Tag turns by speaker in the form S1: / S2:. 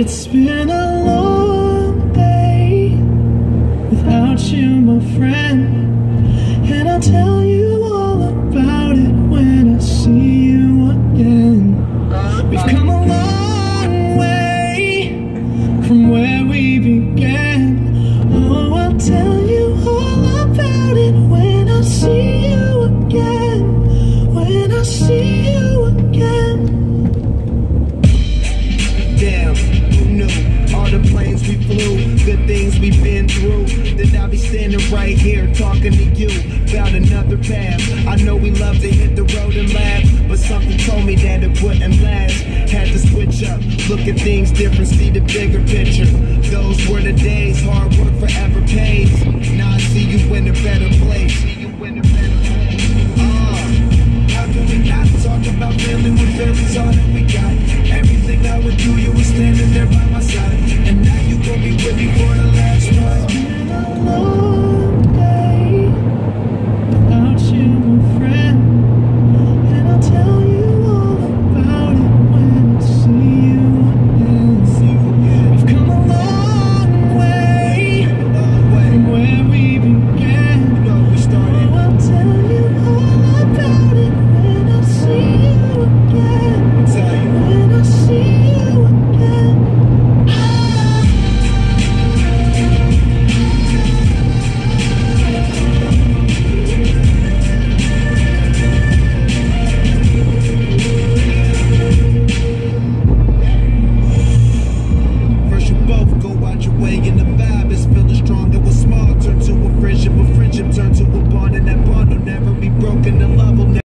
S1: It's been a long day without you, my friend, and I'll tell you all about it when I see you again. We've come a long way from where we began. Oh, I'll tell you all about it when I see you again. When I see you again.
S2: Damn, who knew? All the planes we flew, good things we've been through. That I'll be standing right here talking to you about another path. I know we love to hit the road and laugh, but something told me that it wouldn't last. Had to switch up, look at things different, see the bigger picture.